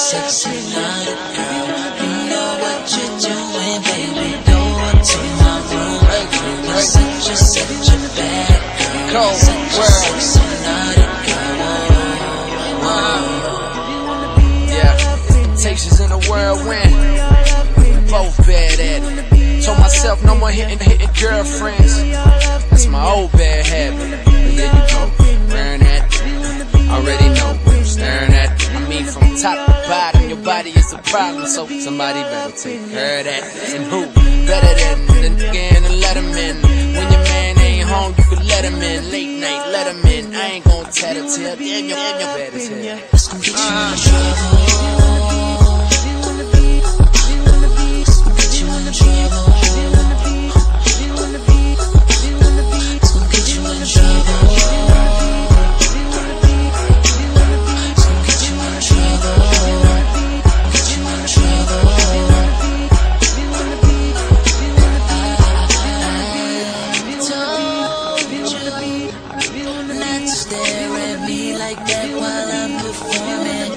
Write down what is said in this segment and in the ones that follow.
sexy night, girl. You know what you're doing, baby. Door to my room. You're such a bad girl. Such a sexy night, girl. Yeah, Temptations in a whirlwind. Both bad at it. Told myself no more hitting girlfriends. That's my old bad habit. But there you go, wearing that. Already know what I'm staring at. I mean, from top to bottom, your body is a problem. So somebody better take care of that. And who better than the nigga in the Letterman? When your man ain't home, you can let him in. Late night, let him in. I ain't gon' tattletale. Damn, you're bad as hell. Let's go get you in trouble. Stare at me like that while I'm performing.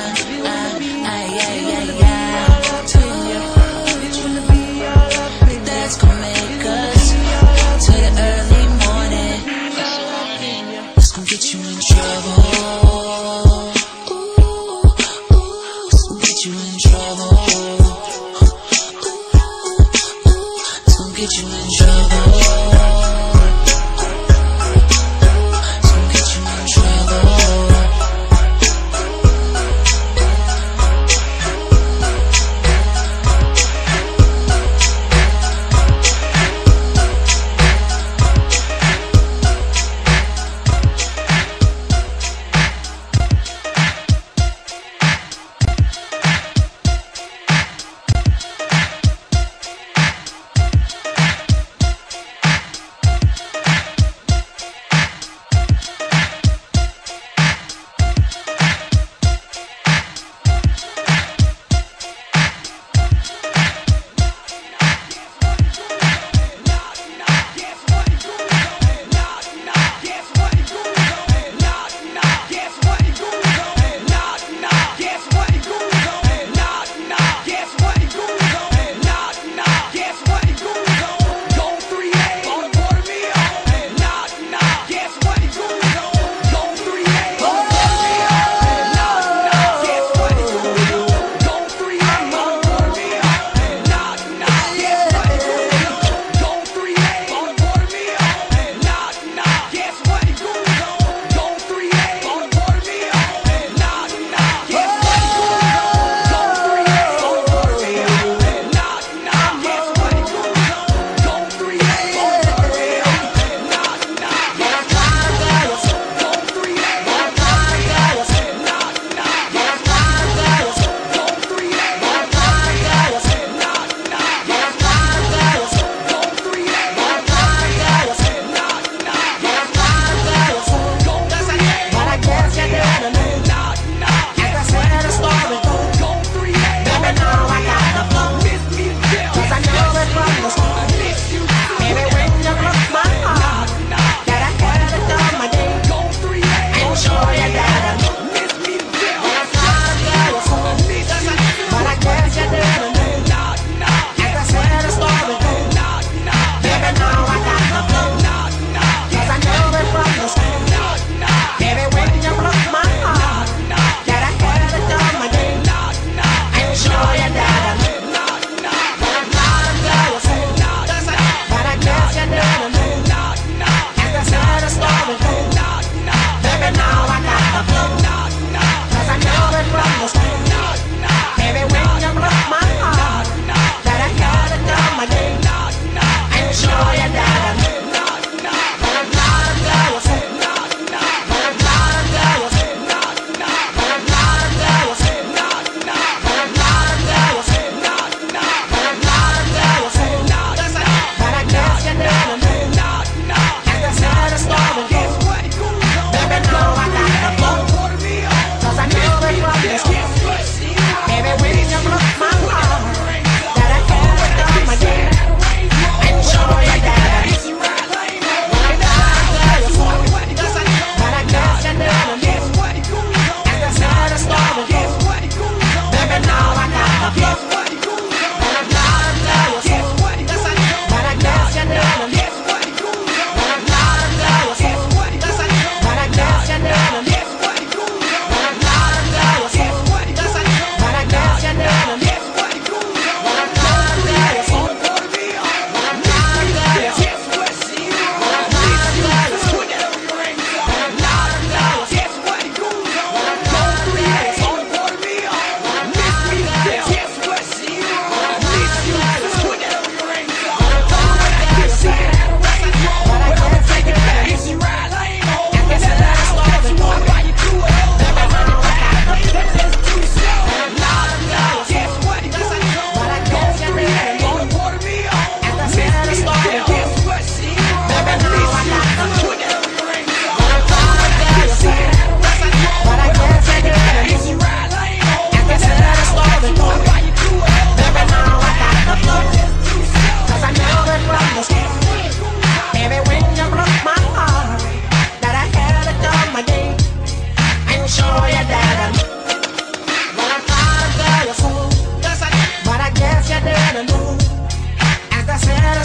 That's gonna make us to the early morning. It's gonna get you in trouble. It's gonna get you in trouble. It's gonna get you in trouble.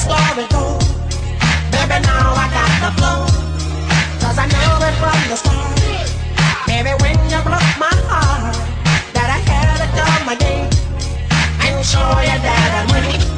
story goes, baby, now I got the flow. Cause I know it from the start. Baby, when you broke my heart, that I had to come again and show you that I'm winning.